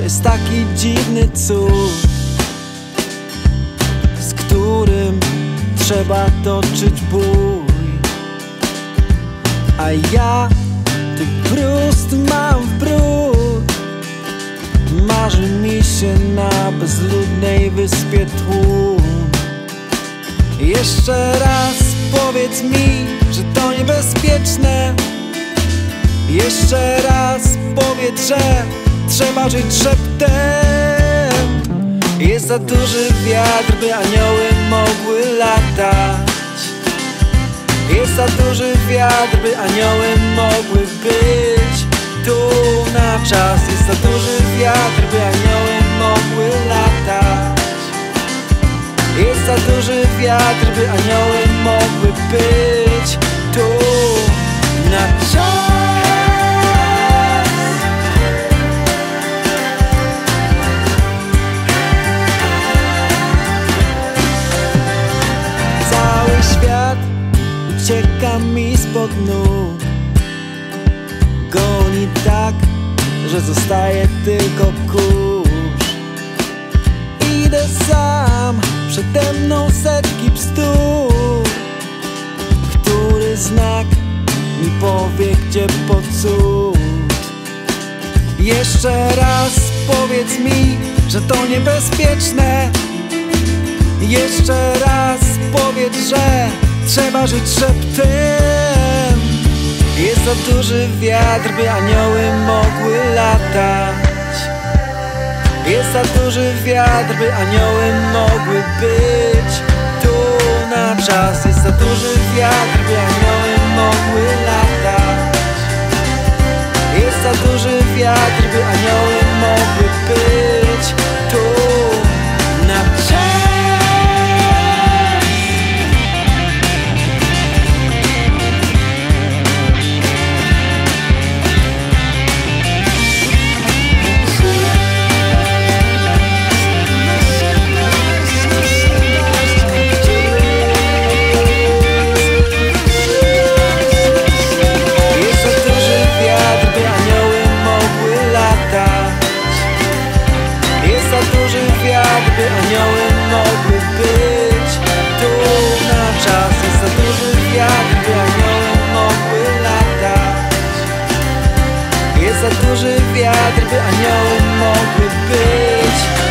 jest taki dziwny cud, z którym trzeba toczyć bój. A ja tych brust mam w brud. Marzy mi się na bezludnej wyspie tłum. Jeszcze raz powiedz mi, że to niebezpieczne. Jeszcze raz powiedz, że trzeba żyć szeptem. Jest za duży wiatr, by anioły mogły latać. Jest za duży wiatr, by anioły mogły być tu na czas. Jest za duży wiatr, by anioły mogły latać. Jest za duży wiatr, by anioły mogły być tu na czas. Cały świat ucieka mi spod nóg. Goni tak, że zostaje tylko kurz. Idę sam, przede mną setki bzdur. Który znak mi powie, gdzie po cud? Jeszcze raz powiedz mi, że to niebezpieczne. Jeszcze raz powiedz, że trzeba żyć szeptem. Jest za duży wiatr, by anioły mogły latać. Jest za duży wiatr, by anioły mogły być tu na czas. Jest za duży wiatr, by anioły mogły latać. Jest za duży wiatr, by anioły mogły być tu na czas. By anioły mogły być tu na czas. Jest za duży wiatr, by anioły mogły latać. Jest za duży wiatr, by anioły mogły być